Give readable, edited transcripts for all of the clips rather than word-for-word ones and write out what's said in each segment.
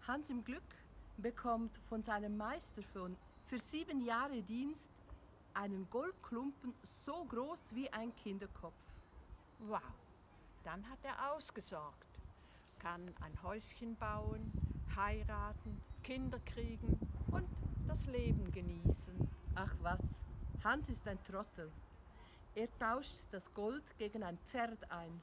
Hans im Glück bekommt von seinem Meister für 7 Jahre Dienst einen Goldklumpen so groß wie ein Kinderkopf. Wow, dann hat er ausgesorgt, kann ein Häuschen bauen, heiraten, Kinder kriegen und das Leben genießen. Ach was, Hans ist ein Trottel. Er tauscht das Gold gegen ein Pferd ein.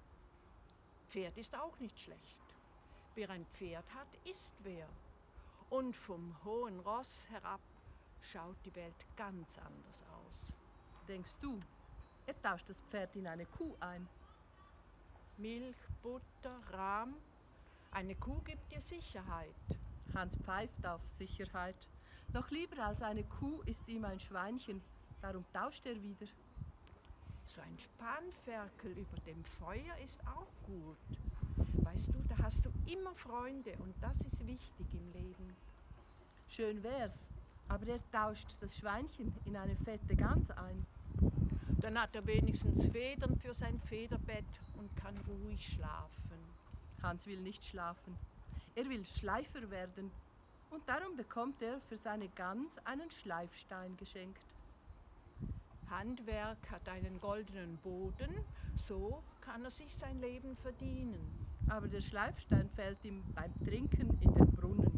Pferd ist auch nicht schlecht. Wer ein Pferd hat, ist wer. Und vom hohen Ross herab schaut die Welt ganz anders aus. Denkst du, er tauscht das Pferd in eine Kuh ein? Milch, Butter, Rahm. Eine Kuh gibt dir Sicherheit. Hans pfeift auf Sicherheit. Noch lieber als eine Kuh ist ihm ein Schweinchen, darum tauscht er wieder. So ein Spanferkel über dem Feuer ist auch gut. Weißt du, da hast du immer Freunde und das ist wichtig im Leben. Schön wär's, aber er tauscht das Schweinchen in eine fette Gans ein. Dann hat er wenigstens Federn für sein Federbett und kann ruhig schlafen. Hans will nicht schlafen. Er will Schleifer werden und darum bekommt er für seine Gans einen Schleifstein geschenkt. Handwerk hat einen goldenen Boden, so kann er sich sein Leben verdienen. Aber der Schleifstein fällt ihm beim Trinken in den Brunnen.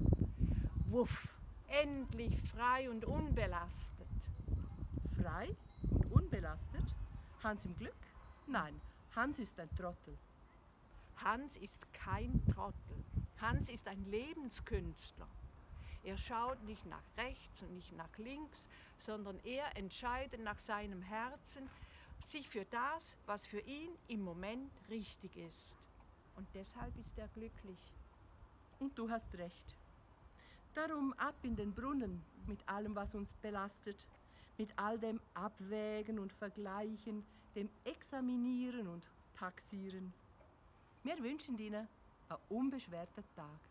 Wuff, endlich frei und unbelastet. Frei und unbelastet? Hans im Glück? Nein, Hans ist ein Trottel. Hans ist kein Trottel. Hans ist ein Lebenskünstler. Er schaut nicht nach rechts und nicht nach links, sondern er entscheidet nach seinem Herzen sich für das, was für ihn im Moment richtig ist. Und deshalb ist er glücklich. Und du hast recht. Darum ab in den Brunnen mit allem, was uns belastet, mit all dem Abwägen und Vergleichen, dem Examinieren und Taxieren. Wir wünschen Ihnen einen unbeschwerten Tag.